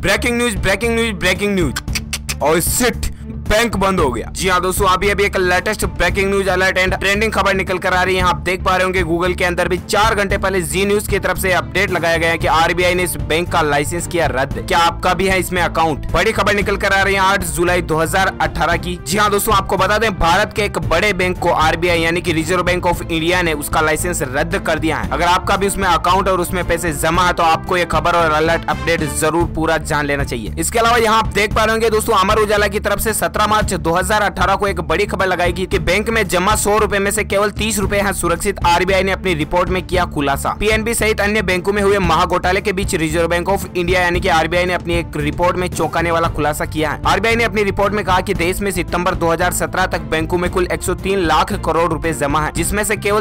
Breaking news breaking news breaking news और शिट bank बंद हो गया। जी हाँ दोस्तों, अभी एक latest breaking news alert and trending खबर निकल कर आ रही है। आप देख पा रहे होंगे गूगल के अंदर भी 4 घंटे पहले जी न्यूज की तरफ से अपडेट लगाया गया है कि आरबीआई ने इस बैंक का लाइसेंस किया रद्द। क्या आपका भी है इसमें अकाउंट? बड़ी खबर निकल कर आ रही है 8 जुलाई 2018 की। जी हाँ दोस्तों, आपको बता दें भारत के एक बड़े बैंक को आरबीआई यानी कि रिजर्व बैंक ऑफ इंडिया ने उसका लाइसेंस रद्द कर दिया है। अगर आपका भी उसमें अकाउंट और उसमें पैसे जमा है तो आपको ये खबर और अलर्ट अपडेट जरूर पूरा जान लेना चाहिए। इसके अलावा यहाँ आप देख पा रहे होंगे दोस्तों, अमर उजाला की तरफ से 17 मार्च 2018 को एक बड़ी खबर लगाई गई कि बैंक में जमा 100 रुपए में से केवल 30 रुपए हैं सुरक्षित। आरबीआई ने अपनी रिपोर्ट में किया खुलासा। पीएनबी सहित अन्य बैंकों में हुए महाघोटाले के बीच रिजर्व बैंक ऑफ इंडिया यानी कि आरबीआई ने अपनी एक रिपोर्ट में चौंकाने वाला खुलासा किया है। आरबीआई ने अपनी रिपोर्ट में कहा कि देश में सितंबर 2017 तक बैंकों में कुल 103 लाख करोड़ रुपए जमा है, जिसमें से केवल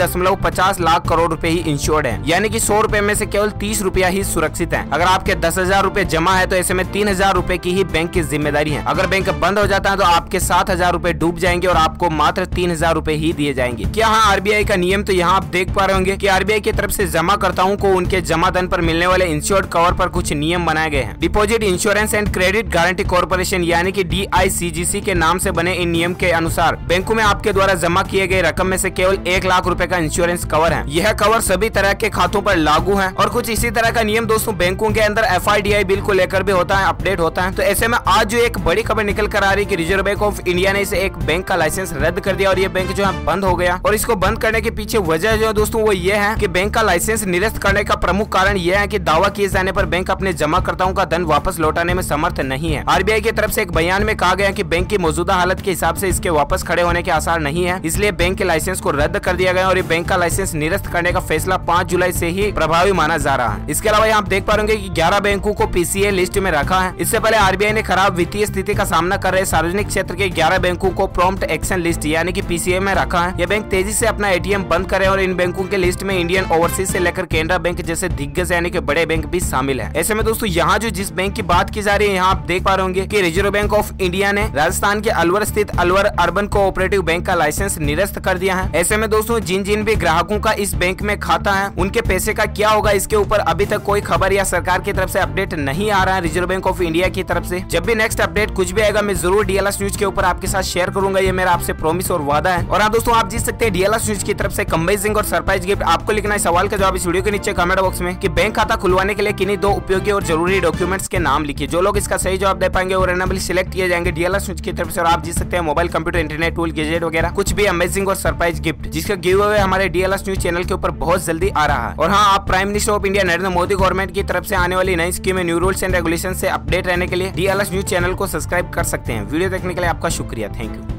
30.50 लाख करोड़ रुपए ही इंश्योर्ड है, यानी कि 100 रुपए में से केवल 30 रुपया ही सुरक्षित है। अगर आपके 10,000 रुपए जमा है तो ऐसे में 3,000 रुपए की ही बैंक की जिम्मेदारी है। अगर बैंक बंद हो जाता है तो आपके 7,000 रुपए डूब जाएंगे और आपको मात्र 3,000 रुपए ही दिए जाएंगे। क्या हाँ आरबीआई का नियम? तो यहाँ आप देख पा रहे होंगे कि आरबीआई की तरफ से जमाकर्ताओं को उनके जमा धन पर मिलने वाले इंश्योर्ड कवर पर कुछ नियम बनाए गए हैं। Deposit insurance and credit guarantee corporation यानी कि DICGC के नाम से बने इन नियम के अनुसार बैंकों में आपके द्वारा जमा किए गए रकम में से केवल 1 लाख रुपए का इंश्योरेंस कवर है। यह कवर सभी तरह के खातों पर लागू है और कुछ इसी तरह का नियम दोस्तों बैंकों के अंदर FIDI बिल को लेकर भी होता है, अपडेट होता है। तो ऐसे में आज जो एक बड़ी खबर निकल कर आ रही है कि रिजर्व बैंक ऑफ इंडिया ने इसे एक बैंक का लाइसेंस रद्द कर दिया और ये बैंक जो है बंद हो गया। और इसको बंद करने के पीछे वजह जो है दोस्तों वो ये है कि बैंक का लाइसेंस निरस्त करने का प्रमुख कारण यह है कि दावा किए जाने पर बैंक अपने जमाकर्ताओं का धन वापस लौटाने में समर्थ नहीं है। आरबीआई की तरफ से एक बयान में कहा गया कि बैंक की मौजूदा हालत के हिसाब से इसके वापस खड़े होने के आसार नहीं है, इसलिए बैंक के लाइसेंस को रद्द कर दिया गया और ये बैंक का लाइसेंस निरस्त करने का फैसला 5 जुलाई से ही प्रभावी माना जा रहा है। इसके अलावा यहाँ आप देख पा रहे कि 11 बैंकों को PCA लिस्ट में रखा है। इससे पहले आरबीआई ने खराब वित्तीय स्थिति का सामना कर रहे सार्वजनिक क्षेत्र के 11 बैंकों को प्रॉम्प्ट एक्शन लिस्ट यानी कि PCA में रखा है। ये बैंक तेजी से अपना ATM बंद करे और इन बैंकों के लिस्ट में इंडियन ओवरसीज से लेकर कैनरा बैंक जैसे दिग्गज यानी कि बड़े बैंक भी शामिल है। ऐसे में दोस्तों यहाँ जो जिस बैंक की बात की जा रही है, यहाँ आप देख पा रहे होंगे कि रिजर्व बैंक ऑफ इंडिया ने राजस्थान के अलवर स्थित अलवर अर्बन कोऑपरेटिव बैंक का लाइसेंस निरस्त कर दिया है। ऐसे में दोस्तों जिन जिन भी ग्राहकों का इस बैंक में खाता है उनके पैसे का क्या होगा, इसके ऊपर अभी तक कोई खबर या सरकार की तरफ से अपडेट नहीं आ रहा है रिजर्व बैंक ऑफ इंडिया की तरफ से। जब भी नेक्स्ट अपडेट कुछ भी आएगा मैं जरूर DLS न्यूज के ऊपर आपके साथ शेयर करूंगा, ये मेरा आपसे प्रॉमिस और वादा है। और हाँ दोस्तों, आप जीत सकते हैं DLS न्यूज की तरफ से अमेजिंग और सरप्राइज गिफ्ट। आपको लिखना है सवाल का जवाब इस वीडियो के नीचे कमेंट बॉक्स में कि बैंक खाता खुलवाने के लिए किन्हीं 2 उपयोगी और जरूरी डॉक्यूमेंट्स के नाम लिखिए। जो लोग इसका सही जवाब दे पाएंगे और रैंडमली सिलेक्ट किए जाएंगे DLS न्यूज की तरफ से और आप जीत सकते हैं mobile, computer, internet tool, gadget वगैरह कुछ भी अमेजिंग और सरप्राइज गिफ्ट, जिसका गिव अवे हमारे DLS न्यूज चैनल के ऊपर बहुत जल्दी आ रहा है। और हाँ, आप prime minister of India Narendra Modi government की तरफ से आने वाली नई स्कीम में न्यू रूल्स एंड रेगुलेशन से अपडेट रहने के लिए DLS न्यूज चैनल को सब्सक्राइब कर सकते हैं। वीडियो देखने के लिए आपका शुक्रिया, थैंक यू।